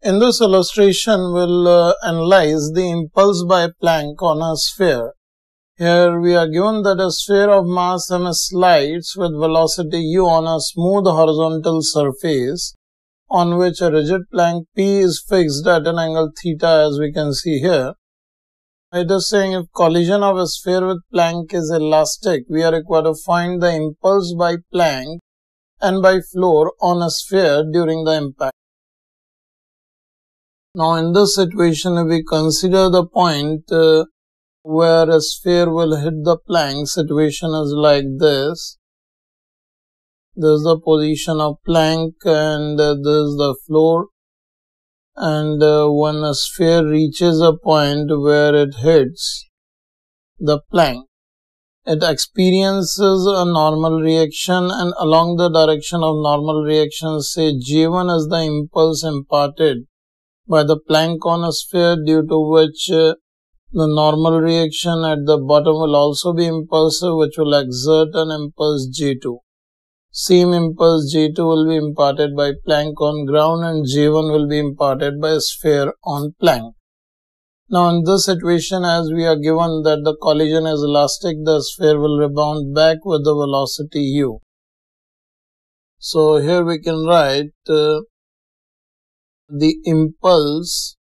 In this illustration, we'll analyze the impulse by Planck on a sphere. Here we are given that a sphere of mass m slides with velocity u on a smooth horizontal surface on which a rigid plank P is fixed at an angle theta, as we can see here. It is saying if collision of a sphere with Planck is elastic, we are required to find the impulse by Planck and by floor on a sphere during the impact. Now in this situation, if we consider the point where a sphere will hit the Planck, situation is like this. This is the position of Planck and this is the floor. And when a sphere reaches a point where it hits the Planck, it experiences a normal reaction, and along the direction of normal reaction, say J1 is the impulse imparted by the Planck on a sphere, due to which the normal reaction at the bottom will also be impulsive, which will exert an impulse J2. Same impulse J2 will be imparted by Planck on ground, and J1 will be imparted by a sphere on Planck. Now in this situation, as we are given that the collision is elastic, the sphere will rebound back with the velocity u. So here we can write the impulse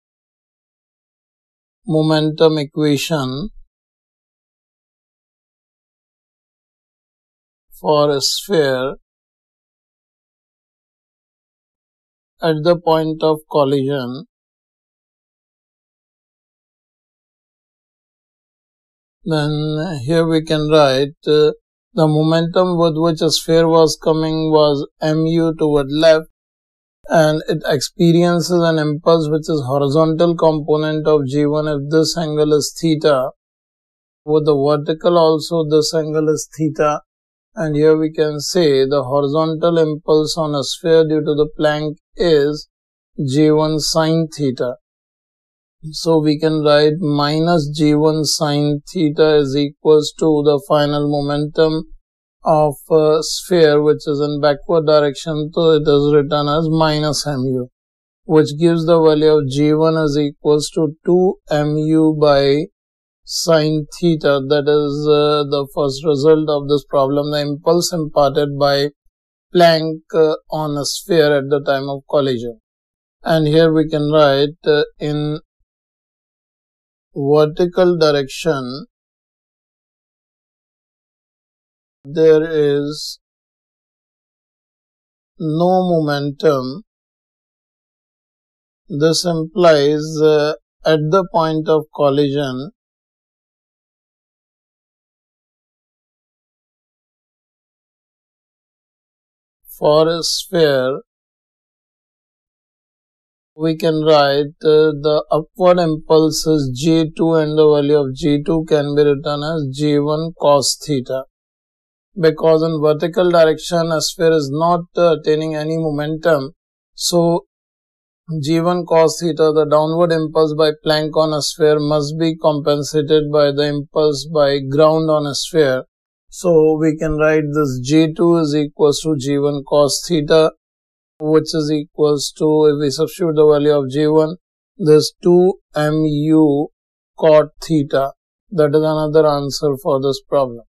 momentum equation for a sphere at the point of collision. Then here we can write the momentum with which a sphere was coming was mu toward left, and it experiences an impulse which is horizontal component of J1 if this angle is theta. With the vertical also this angle is theta, and here we can say the horizontal impulse on a sphere due to the Planck is J1 sine theta. So we can write minus J1 sine theta is equals to the final momentum of a sphere which is in backward direction, so it is written as minus mu, which gives the value of J1 is equals to 2 mu by sine theta. That is the first result of this problem, the impulse imparted by Planck on a sphere at the time of collision. And here we can write in vertical direction there is no momentum. This implies at the point of collision for a sphere, we can write the upward impulse is J2 and the value of J2 can be written as J1 cos theta. Because in vertical direction a sphere is not attaining any momentum, so J1 cos theta, the downward impulse by Planck on a sphere, must be compensated by the impulse by ground on a sphere. So we can write this J2 is equals to J1 cos theta, which is equals to, if we substitute the value of J1, this 2 mu cot theta. That is another answer for this problem.